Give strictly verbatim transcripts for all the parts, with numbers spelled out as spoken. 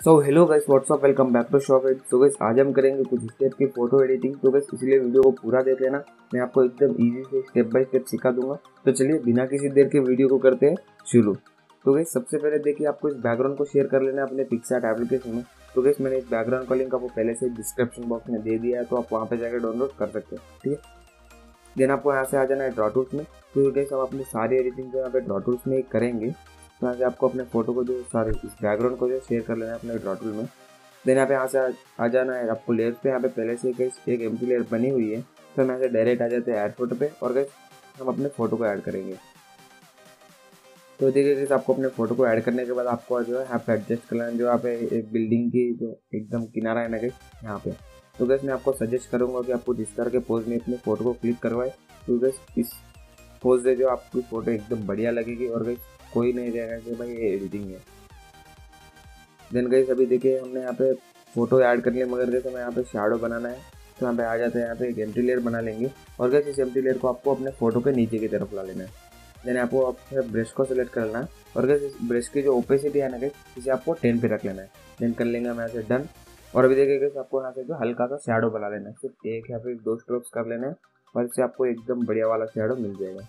So hello guys, what's up, welcome back to shop ed. तो guys आज हम करेंगे कुछ स्टेप की फोटो एडिटिंग। तो गाइस इसलिए वीडियो को पूरा देख लेना, मैं आपको एकदम इजी से स्टेप बाय स्टेप सिखा दूंगा। तो चलिए बिना किसी देर के वीडियो को करते हैं शुरू। तो गाइस सबसे पहले देखिए, आपको इस बैकग्राउंड को शेयर कर लेना है अपने पिक्सआर्ट एप्लीकेशन में। तो गाइस मैंने इस बैकग्राउंड का लिंक आपको पहले से डिस्क्रिप्शन बॉक्स में दे दिया है, तो आप वहाँ पे जाकर डाउनलोड कर सकते हैं, ठीक है। देन आपको यहाँ से आ जाना है ड्रॉ टूल्स में। तो गाइस हम अपनी सारी एडिटिंग जो यहाँ पे ड्रॉ टूल्स में ही करेंगे। तो यहाँ से आपको अपने फोटो को जो सारे इस बैकग्राउंड को जो शेयर कर लेना है अपने ड्रॉ टूल में। देन यहाँ पे यहाँ से आ, आ जाना है आपको लेयर पे। यहाँ पे पहले से एक एक एम्प्टी लेयर बनी हुई है, तो हम यहाँ से डायरेक्ट आ जाते हैं ऐड फोटो पे और गाइस हम अपने फोटो को ऐड करेंगे। तो देखिए गाइस, आपको अपने फोटो को ऐड करने के बाद आपको जो है यहाँ पे एडजस्ट करना है। जो यहाँ पे एक बिल्डिंग की जो एकदम किनारा है ना गाइस यहाँ पे, तो गाइस मैं आपको सजेस्ट करूँगा कि आपको जिस तरह के पोज में अपने फोटो को क्लिक करवाए, तो गाइस इस पोज से जो आपकी फोटो एकदम बढ़िया लगेगी और गाइस कोई नहीं रहेगा कि भाई ये एडिटिंग है। देन गाइस अभी देखिए हमने यहाँ पे फोटो ऐड कर लिया, मगर गाइस हमें यहाँ पे शैडो बनाना है। तो यहाँ पे आ जाते हैं, यहाँ पे एक एम्प्टी लेयर बना लेंगे और गाइस इस एम्प्टी लेयर को आपको अपने फोटो के नीचे की तरफ ला लेना है। देन आपको अपने ब्रश को सिलेक्ट कर लेना है और गाइस इस ब्रश की जो ओपेसिटी है ना गाइस, इसे आपको टेन पे रख लेना है। देन कर लेंगे हम यहाँ से डन। और अभी देखिए गाइस आपको यहाँ से जो हल्का सा शैडो बना लेना है, सिर्फ एक या फिर दो स्ट्रोक्स कर लेना है और इससे आपको एकदम बढ़िया वाला शैडो मिल जाएगा।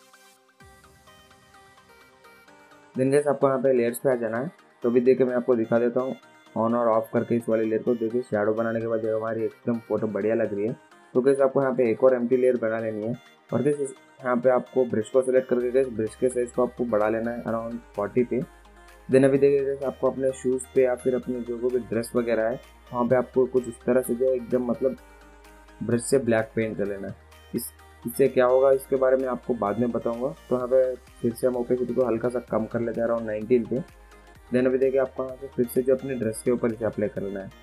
देन गाइस आपको यहाँ पे लेयर्स पे आ जाना है। तो अभी देखिए मैं आपको दिखा देता हूँ ऑन और ऑफ करके इस वाले लेयर को। देखिए शैडो बनाने के बाद जो हमारी एकदम फोटो बढ़िया लग रही है। तो गाइस आपको यहाँ पे एक और एम्प्टी लेयर बना लेनी है और गाइस यहाँ पे आपको ब्रश को सिलेक्ट करके गाइस ब्रश के साइज को आपको बढ़ा लेना है अराउंड फोर्टी पे। देन अभी देखिए गाइस आपको अपने शूज़ पे या फिर अपने जो भी ड्रेस वगैरह है वहाँ पे आपको कुछ इस तरह से जो एकदम मतलब ब्रश से ब्लैक पेंट कर लेना है। इस इससे क्या होगा इसके बारे में आपको बाद में बताऊंगा। तो यहाँ पे फिर से हम ओपेसिटी को हल्का सा कम कर लेते हैं अराउंड नाइनटीन पे। देन अभी देखिए आपको यहाँ से फिर से जो अपने ड्रेस के ऊपर इसे अप्लाई करना है।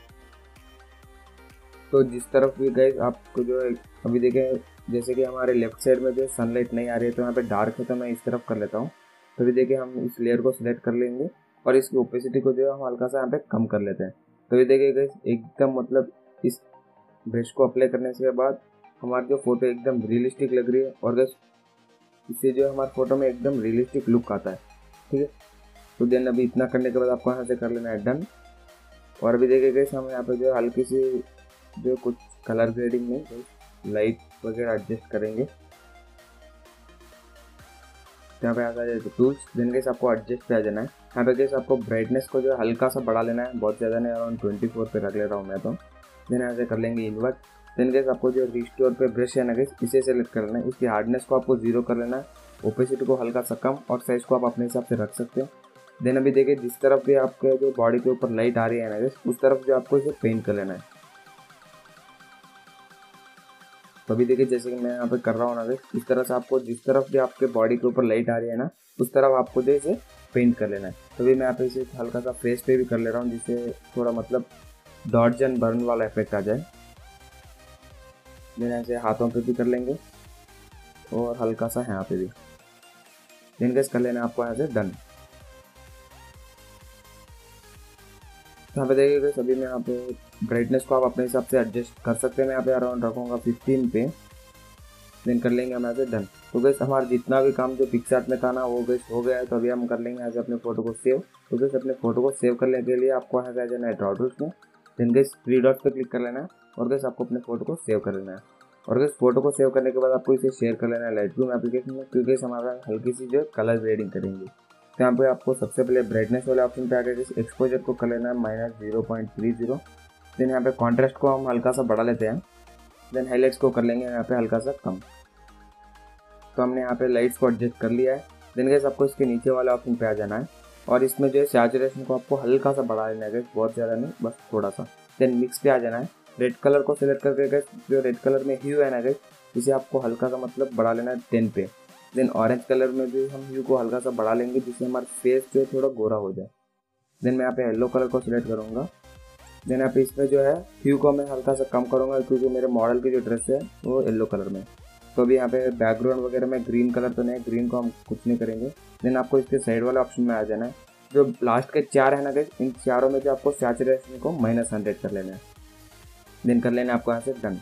तो जिस तरफ भी गए आपको जो है अभी देखें, जैसे कि हमारे लेफ्ट साइड में जो सनलाइट नहीं आ रही है तो यहाँ पे डार्क है, तो मैं इस तरफ कर लेता हूँ। तो अभी देखिए हम इस लेयर को सिलेक्ट कर लेंगे और इसकी ओपेसिटी को जो है हम हल्का सा यहाँ पे कम कर लेते हैं। तो अभी देखिए गाइस एकदम मतलब इस ब्रश को अप्लाई करने के बाद हमारी जो फोटो एकदम रियलिस्टिक लग रही है और गाइस इससे जो हमारे फोटो में एकदम रियलिस्टिक लुक आता है, ठीक है। तो देन अभी इतना करने के बाद आपको यहाँ से कर लेना है डन। और अभी देखिए गाइस हम यहाँ पे जो हल्की सी जो कुछ कलर ग्रेडिंग में लाइट वगैरह एडजस्ट करेंगे। यहाँ पे आ जाए तो टूल्स। देन गाइस आपको एडजस्ट पे आ जाना है। यहाँ पे गाइस आपको ब्राइटनेस को जो हल्का सा बढ़ा लेना है, बहुत ज़्यादा नहीं, अराउंड ट्वेंटी फोर पे रख ले रहा हूँ मैं तो। देन यहाँ से कर लेंगे इन्वर्ट। देन गाइस आपको जो रिस्टोर पे ब्रश है ना गाइस, इसे सेलेक्ट कर लेना है। इसकी हार्डनेस को आपको जीरो कर लेना है, ओपेसिटी को हल्का सा कम और साइज को आप अपने हिसाब से रख सकते हैं। देन अभी देखिए जिस तरफ भी आपके जो बॉडी के ऊपर लाइट आ रही है ना गाइस, उस तरफ जो आपको इसे पेंट कर लेना है। तो अभी देखिए जैसे कि मैं यहाँ पे कर रहा हूँ ना गाइस, इस तरह से आपको जिस तरफ भी आपके बॉडी के ऊपर लाइट आ रही है ना, उस तरफ आपको जो इसे पेंट कर लेना है। तो अभी मैं यहाँ पे इसे हल्का सा फेस पे भी कर ले रहा हूँ, जिससे थोड़ा मतलब डॉट्स एंड बर्न वाला इफेक्ट आ जाए। देन ऐसे हाथों पे भी कर लेंगे और हल्का सा यहाँ पे भी। देन गाइस कर लेना आपको यहाँ से डन। यहाँ पे देखिए गाइस अभी मैं यहाँ पे ब्राइटनेस को आप अपने हिसाब से एडजस्ट कर सकते हैं। मैं यहाँ पे अराउंड रखूँगा फिफ्टीन पे। देन कर लेंगे हम यहाँ से डन। तो गाइस हमारा जितना भी काम जो पिक्सआर्ट में था ना वो गाइस हो गया है। तो अभी हम कर लेंगे यहाँ से अपने फोटो को सेव। तो गाइस अपने फोटो को सेव करने के लिए आपको यहाँ से आ जाना है ड्रॉ टूल्स में। देन गाइस थ्री डॉट पे क्लिक कर लेना है और गाइस आपको अपने फोटो को सेव कर लेना है। और गाइस फोटो को सेव करने के बाद आपको इसे शेयर कर लेना है लाइटरूम एप्लीकेशन में, क्योंकि हमारा हल्की सी जो कलर ग्रेडिंग करेंगे। तो यहाँ पे आपको सबसे पहले ब्राइटनेस वाले ऑप्शन पे आकर इस एक्सपोजर को कर लेना है minus zero point three zero. Then यहाँ पे कॉन्ट्रास्ट को हम हल्का सा बढ़ा लेते हैं। देन हाईलाइट्स को कर लेंगे यहाँ पे हल्का सा कम। तो हमने यहाँ पे लाइट्स को एडजस्ट कर लिया है। देन गाइस आपको इसके नीचे वाले ऑप्शन पे आ जाना है और इसमें जो है सैचुरेशन को आपको हल्का सा बढ़ा लेना है गाइस, बहुत ज़्यादा नहीं, बस थोड़ा सा। देन मिक्स पे आ जाना है। रेड कलर को सिलेक्ट करके गाइस जो रेड कलर में ह्यू है ना गाइस, इसे आपको हल्का सा मतलब बढ़ा लेना है टेन पे। देन ऑरेंज कलर में भी हम ह्यू को हल्का सा बढ़ा लेंगे, जिससे हमारा फेस जो है थोड़ा गोरा हो जाए। देन मैं यहाँ पे येलो कलर को सिलेक्ट करूँगा। देन यहाँ पे इसमें जो है ह्यू को मैं हल्का सा कम करूँगा, क्योंकि मेरे मॉडल की जो ड्रेस है वो येलो कलर में। तो अभी यहाँ पे बैकग्राउंड वगैरह में ग्रीन कलर तो नहीं, ग्रीन को हम कुछ नहीं करेंगे। देन आपको इसके साइड वाले ऑप्शन में आ जाना है। जो लास्ट के चार है ना गाइस, इन चारों में जो आपको सैचुरेशन को माइनस हंड्रेड कर लेना है। देन कर लेना है आपको यहाँ से डन।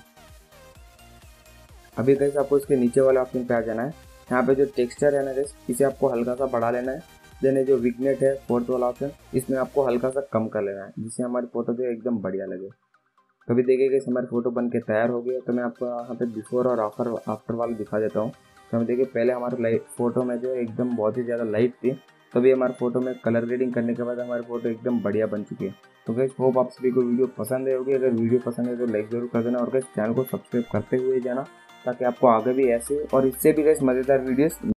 अभी गाइस आपको इसके नीचे वाले ऑप्शन पे आ जाना है। यहाँ पे जो टेक्सचर है ना गाइस, इसे आपको हल्का सा बढ़ा लेना है। देन जो विग्नेट है फोर्थ वाला ऑप्शन, इसमें आपको हल्का सा कम कर लेना है जिससे हमारी फोटो जो है एकदम बढ़िया लगे। कभी देखिए कि हमारी फोटो बन के तैयार हो गई है, तो मैं आपको यहाँ पे बिफोर और आफ्टर आफ्टर वाला दिखा देता हूँ। तो हम देखिए पहले हमारे लाइट फोटो में जो है एकदम बहुत ही ज़्यादा लाइट थी, तभी हमारे फोटो में कलर ग्रेडिंग करने के बाद हमारी फोटो एकदम बढ़िया बन चुकी है। तो गाइस होप आप सभी को वीडियो पसंद आई होगी। अगर वीडियो पसंद है तो लाइक जरूर कर देना और गाइस चैनल को सब्सक्राइब करते हुए जाना, ताकि आपको आगे भी ऐसे और इससे भी गाइस मज़ेदार वीडियोस